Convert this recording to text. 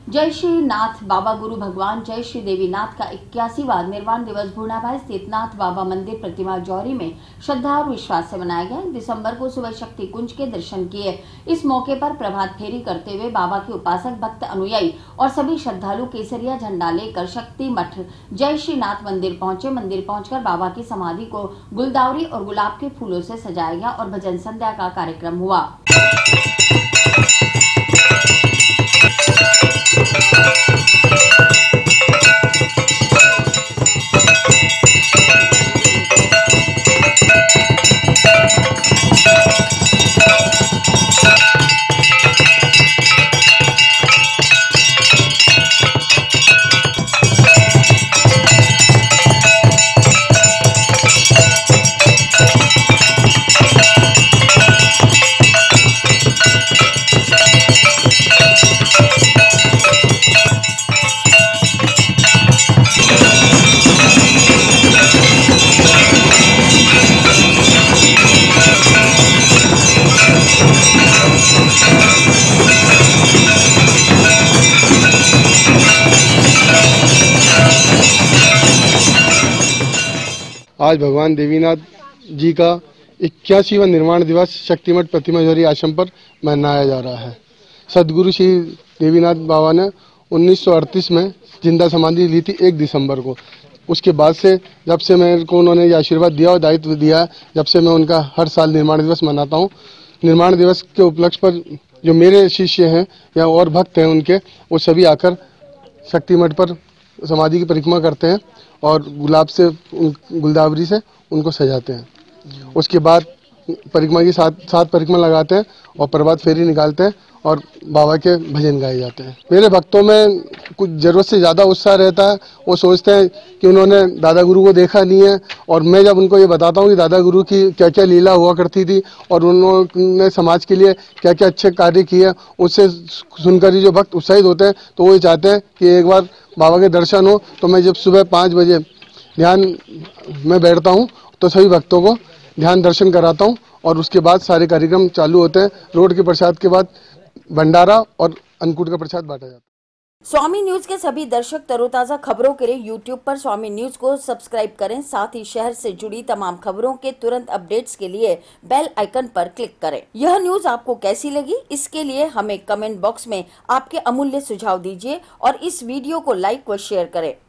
जय श्री नाथ बाबा गुरु भगवान जय श्री देवी नाथ का 81वां निर्वाण दिवस भूरनाभाई स्थित नाथ बाबा मंदिर प्रतिमा जौहरी में श्रद्धा और विश्वास से मनाया गया। दिसंबर को सुबह शक्ति कुंज के दर्शन किए। इस मौके पर प्रभात फेरी करते हुए बाबा के उपासक भक्त अनुयायी और सभी श्रद्धालु केसरिया झंडा लेकर शक्ति मठ जय श्री नाथ मंदिर पहुंचे। मंदिर पहुंचकर बाबा की समाधि को गुलदावरी और गुलाब के फूलों से सजाया गया और भजन संध्या का कार्यक्रम हुआ। आज भगवान देवीनाथ जी का 81वां निर्वाण दिवस शक्तिमठ प्रतिमा जौहरी आश्रम पर मनाया जा रहा है। सदगुरु श्री देवीनाथ बाबा ने 1938 में जिंदा समाधि ली थी 1 दिसंबर को। उसके बाद से जब से मेरे को उन्होंने ये आशीर्वाद दिया और दायित्व दिया, जब से मैं उनका हर साल निर्माण दिवस मनाता हूँ। निर्माण दिवस के उपलक्ष्य पर जो मेरे शिष्य हैं या और भक्त हैं उनके, वो सभी आकर शक्तिमठ पर समाधि की परिक्रमा करते हैं और गुलाब से गुलदावरी से उनको सजाते हैं। उसके बाद परिक्रमा की सात परिक्रमा लगाते हैं और प्रभात फेरी निकालते हैं और बाबा के भजन गाए जाते हैं। मेरे भक्तों में कुछ ज़रूरत से ज़्यादा उत्साह रहता है। वो सोचते हैं कि उन्होंने दादा गुरु को देखा नहीं है, और मैं जब उनको ये बताता हूँ कि दादा गुरु की क्या क्या लीला हुआ करती थी और उन्होंने समाज के लिए क्या क्या अच्छे कार्य किए, उससे सुनकर ही जो भक्त उत्साहित होते हैं, तो वो ये चाहते हैं कि एक बार बाबा के दर्शन हो। तो मैं जब सुबह 5 बजे ध्यान में बैठता हूँ तो सभी भक्तों को ध्यान दर्शन कराता हूँ और उसके बाद सारे कार्यक्रम चालू होते हैं। रोड के प्रसाद के बाद भंडारा और अन्नकूट का प्रसाद बांटा जाता है। स्वामी न्यूज के सभी दर्शक तरोताजा खबरों के लिए यूट्यूब पर स्वामी न्यूज को सब्सक्राइब करें। साथ ही शहर से जुड़ी तमाम खबरों के तुरंत अपडेट्स के लिए बेल आइकन पर क्लिक करें। यह न्यूज आपको कैसी लगी, इसके लिए हमें कमेंट बॉक्स में आपके अमूल्य सुझाव दीजिए और इस वीडियो को लाइक व शेयर करें।